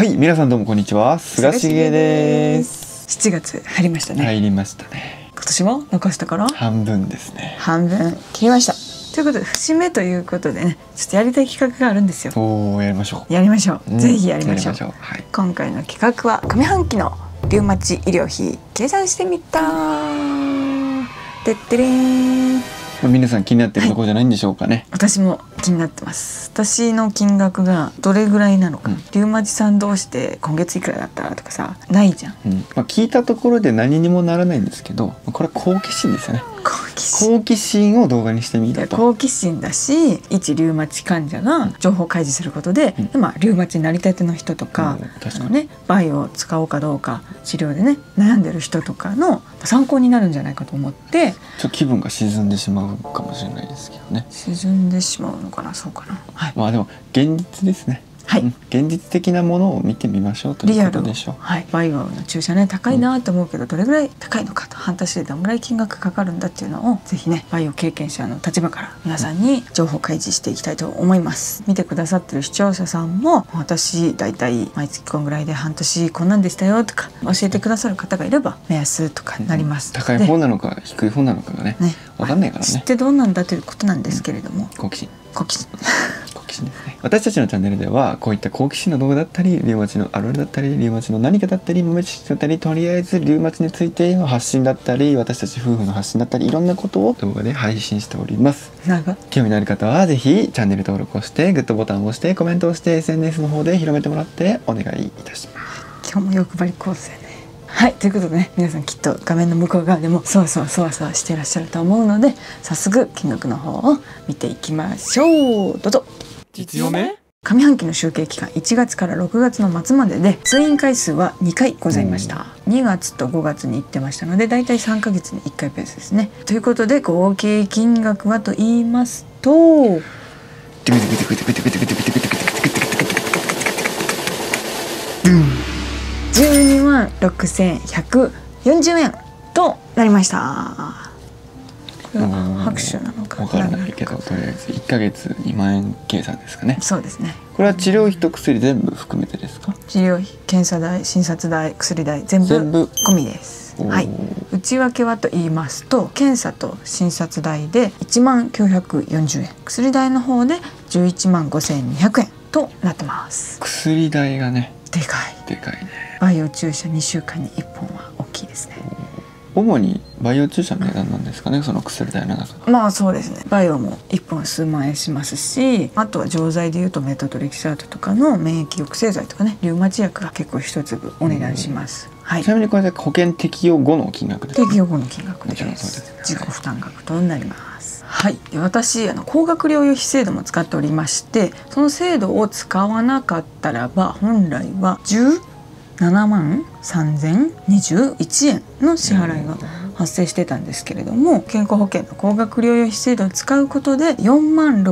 はい、皆さんどうもこんにちは。菅重です。 7月入りましたね。 入りましたね。 今年も残したから半分ですね。 半分切りました。ということで節目ということでね、ちょっとやりたい企画があるんですよ。 おお、やりましょう。 やりましょう。ぜひやりましょう。 はい、 今回の企画は上半期のリウマチ医療費計算してみた。てってれーん。 皆さん気になってるところじゃないんでしょうかね。 私も気になってます。私の金額がどれぐらいなのか、リウマチさん同士で今月いくらだったとかさ、ないじゃん。 聞いたところで何にもならないんですけど、これは好奇心ですよね。好奇心を動画にしてみたと。 好奇心だし、一リウマチ患者が情報開示することで、リウマチになりたての人とか、バイオを使おうかどうか治療でね悩んでる人とかの参考になるんじゃないかと思って。 ちょっと気分が沈んでしまうかもしれないですけどね。 沈んでしまうのかな、そうかな。はい。 まあでも現実ですね。 はい、 現実的なものを見てみましょうということでしょう。 はい、バイオの注射ね高いなと思うけど、どれぐらい高いのかと、半年でどのぐらい金額かかるんだっていうのをぜひねバイオ経験者の立場から皆さんに情報開示していきたいと思います。見てくださってる視聴者さんも、私だいたい毎月こんぐらいで半年こんなんでしたよとか教えてくださる方がいれば目安とかになります。 高い方なのか低い方なのかがね分かんないからね。 知ってどうなんだということなんですけれども、 好奇心ですね。 私たちのチャンネルではこういった好奇心の動画だったり、リウマチのあるあるだったり、リウマチの何かだったり、豆知識だったり、とりあえずリウマチについての発信だったり、私たち夫婦の発信だったり、いろんなことを動画で配信しております。興味のある方はぜひチャンネル登録をして、グッドボタンを押して、コメントをして、 SNS の方で広めてもらってお願いいたします。 今日も欲張り構成ね。はい、ということでね、皆さんきっと画面の向こう側でもそわそわしていらっしゃると思うので、早速金額の方を見ていきましょう。どうぞ。 実用ね。 上半期の集計期間1月から6月の末までで通院回数は2回ございました。2月と5月に行ってましたので、だいたい3ヶ月に1回ペースですね。ということで合計金額はと言いますと、12万6140円となりました。拍手なのかわからないけど、とりあえず1ヶ月2万円計算ですかね。 そうですね。これは治療費と薬全部含めてですか？ 治療費、検査代、診察代、薬代全部込みです。はい。内訳はと言いますと、検査と診察代で1万940円、薬代の方で11万5200円となってます。 薬代がね、 でかいね。バイオ注射2週間に1本は大きいですね。 主にバイオ注射の値段なんですかね、その薬代の中で。 まあそうですね。バイオも1本数万円しますし、あとは錠剤でいうとメトトレキサートとかの免疫抑制剤とかね、リウマチ薬が結構一粒お値段します。はい。 ちなみにこれで保険適用後の金額ですか？ 適用後の金額です。自己負担額となります。はい。で、私高額療養費制度も使っておりまして、その制度を使わなかったらば本来は17万3021円の支払いが発生してたんですけれども、健康保険の高額療養費制度を使うことで4万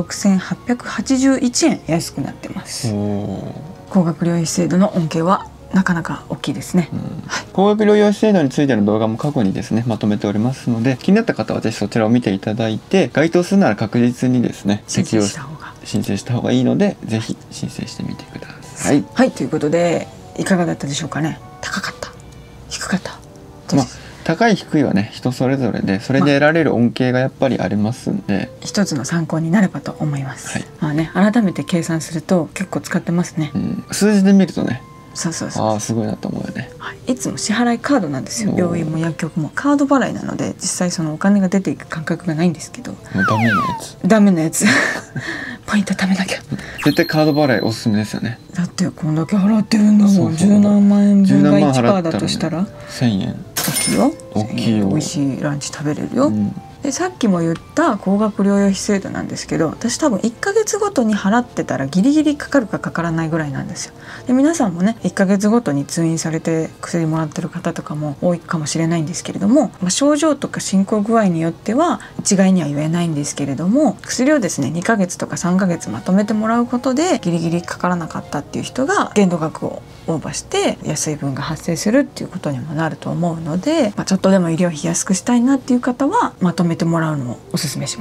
6881円安くなってます。高額療養費制度の恩恵はなかなか大きいですね。 高額療養費制度についての動画も過去にですねまとめておりますので、気になった方はぜひそちらを見ていただいて、該当するなら確実にですね申請した方がいいので、ぜひ申請してみてください。 はい、ということでいかがだったでしょうかね。高かった、低かった、 高い低いはね人それぞれで、それで得られる恩恵がやっぱりありますんで、 一つの参考になればと思います。改めて計算すると結構使ってますね。 数字で見るとね、 そうすごいなと思うよね。 いつも支払いカードなんですよ。病院も薬局もカード払いなので、実際そのお金が出ていく感覚がないんですけど。ダメなやつポイント貯めなきゃ。 絶対カード払いおすすめですよね。 だってこんだけ払ってるんだもん。十何万円分が 1% だとしたら 1000円。 大きいよ。美味しいランチ食べれるよ。で、さっきも言った高額療養費制度なんですけど、私多分1ヶ月ごとに払ってたらギリギリかかるかかからないぐらいなんですよ。で、皆さんもね1ヶ月ごとに通院されて薬もらってる方とかも多いかもしれないんですけれども、症状とか進行具合によっては一概には言えないんですけれども、薬をですね2ヶ月とか3ヶ月まとめてもらうことでギリギリかからなかったっていう人が限度額をオーバーして安い分が発生するっていうことにもなると思うので、ちょっとでも医療費安くしたいなっていう方はまとめてもらうのをおすすめします。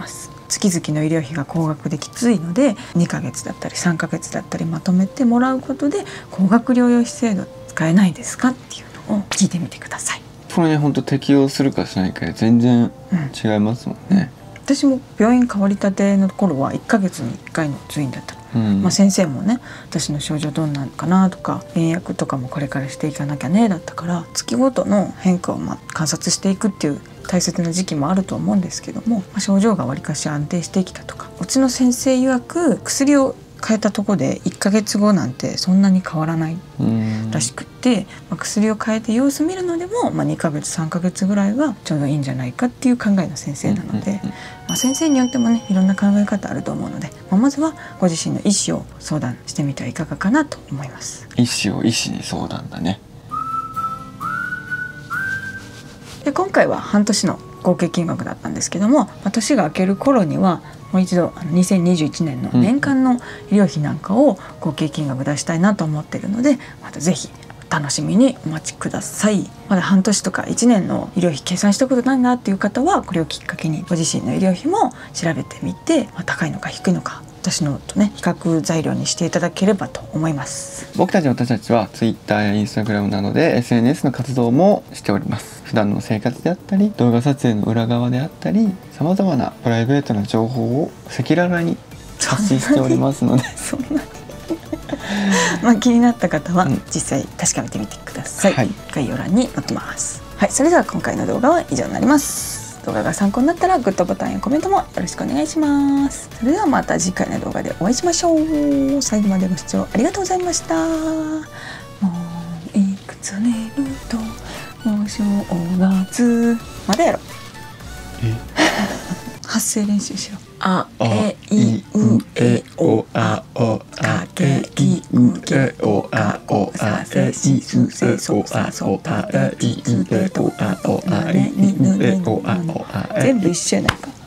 月々の医療費が高額できついので、2ヶ月だったり3ヶ月だったりまとめてもらうことで高額療養費制度使えないですかっていうのを聞いてみてください。 これね本当適用するかしないかで全然違いますもんね。 私も病院変わりたての頃は1ヶ月に1回の通院だったの。先生もね私の症状どんなのかなとか便薬とかもこれからしていかなきゃねだったから、月ごとの変化を観察していくっていう大切な時期もあると思うんですけども、症状がわりかし安定してきたとか、うちの先生曰く薬を変えたところで1ヶ月後なんてそんなに変わらないらしくって、薬を変えて様子見るのでも、2ヶ月3ヶ月ぐらいはちょうどいいんじゃないかっていう考えの先生なので、先生によってもねいろんな考え方あると思うので、まずはご自身の意思を相談してみてはいかがかなと思います。 意思を医師に相談だね。 で今回は半年の合計金額だったんですけども、年が明ける頃にはもう一度2021年の年間の医療費なんかを合計金額出したいなと思っているので、またぜひ楽しみにお待ちください。まだ半年とか1年の医療費計算したことないなっていう方は、これをきっかけにご自身の医療費も調べてみて、高いのか低いのか私のとね比較材料にしていただければと思います。 私たちは Twitter や Instagram などで SNS の活動もしております。普段の生活であったり動画撮影の裏側であったり、さまざまなプライベートな情報を赤裸々に発信しておりますのでそんな気になった方は実際確かめてみてください。概要欄に載ってます。それでは今回の動画は以上になります。動画が参考になったらグッドボタンやコメントもよろしくお願いします。それではまた次回の動画でお会いしましょう。最後までご視聴ありがとうございました。もういくつ寝るとお正月まだやろ発声練習しよう。あえいうえおあおかけきうけおあおさせしすせそさそたえいつてとあおあれにぬねの全部一緒やないか。